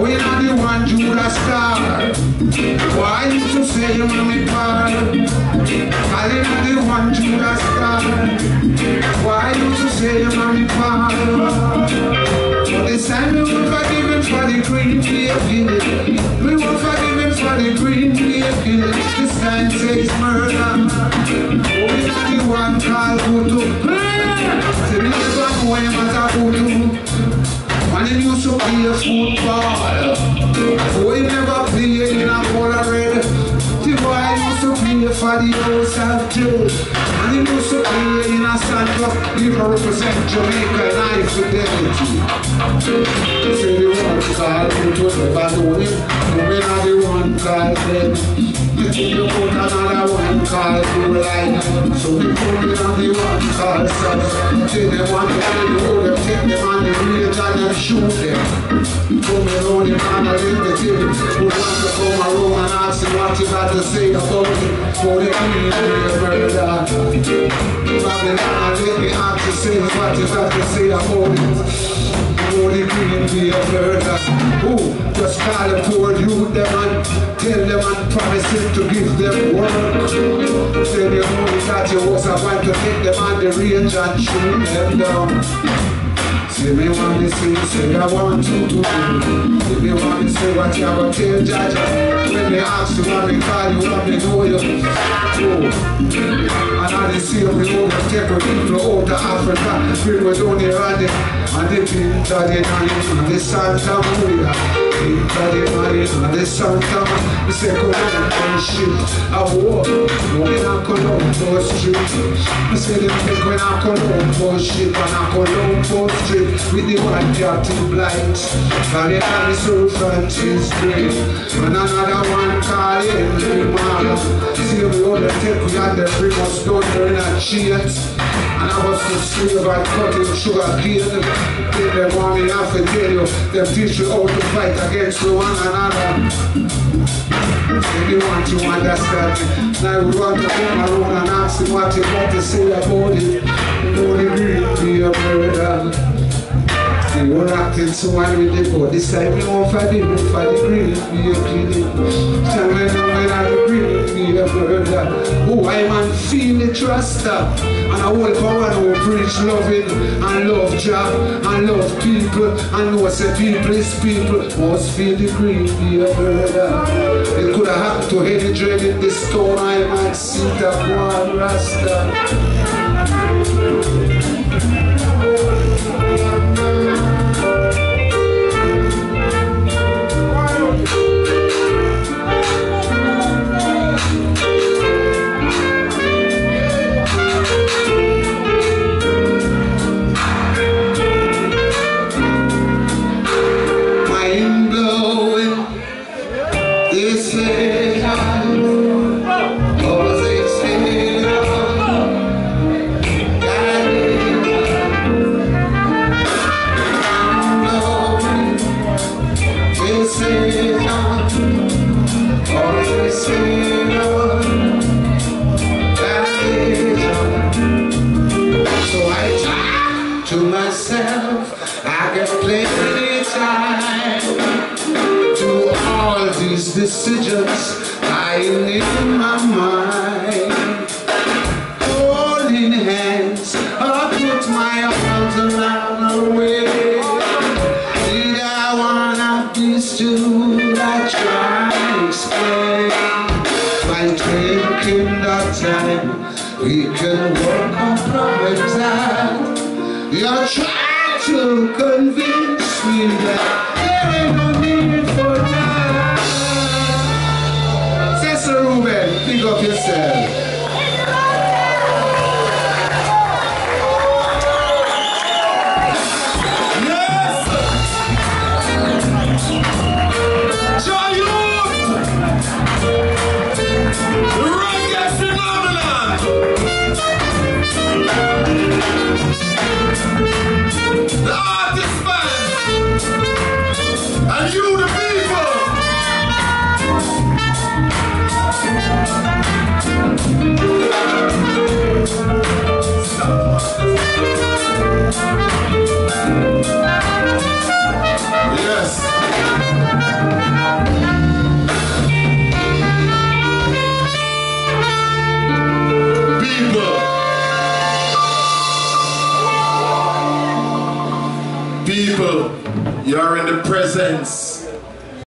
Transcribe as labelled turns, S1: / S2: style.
S1: Going on the one Judas star. Why used to say you want me par? Calling on the one Judas star. Why used to say you want me par? But this time we won't forgive him for the green beer killing. We won't forgive him for the green beer killing. This time says murder. Going on the one called Kutu. Say me never know him as a Kutu. And he used to play football. Oh, he never played in a color red. The boy used to play for the house of Joe. And he used to play in a Santa. He represent Jamaica and high fidelity. Say the one called Kutu, never know him. When are the one called them? You think you put another one called Kurai. So we put it on the one called Sam. Say they want to do them, take them on the bridge and them shoot them. Come around the corner, let me tell you. Who want to come around and ask you what you got to say about it? For the queen of the murder. Babylon, let me ask you say what you got to say about it. For the queen of the murder. Who just call the poor youth them and tell them and promise him to give them work. Then you know that you was about to take them on the range and shoot them down. Say me want to see, say I want to do. If you want to say what you have to tell Jaja. When they ask you what they call you, what they know you. Oh. And I see them, we overtake people out of Africa. People down here and they think that they know the Santa Maria. Think that they know the Santa Maria. They say come on and shit. I walk when I Colombo Street. I say them think when I Colombo shit and I Colombo Street. With the one captain blights. And they have the soul Francis Green. And another one called Henry Mara. See we all the take we had the free must go during a chance. And I was to see about cutting sugar cane. They want me have to tell you, them teach you how to fight against one another. If you want to understand, now we want to come around and ask you what you got to say about it. Don't agree with me, brother. They were acting so unready, but this time we won't fight it, we fight the green, we are cleaning. Tell me now when I agree, we are brother. Oh, I man feel it, trust up. And I will come and will preach loving and love job and love people. And know say people is people, must feel the green, we are brother. It could have happened to any dread in this town, I might see that one rasta. Decisions lying in my mind, holding hands, I put my arms around the way. Did I want these two that try to explain? By taking the time, we can work on problems out. You're trying to convince me that there ain't no need for that. Ruben, pick up yourself. Yes! Joy Youth! Reggae phenomenon! The artist band! And you the people!
S2: You're in the presence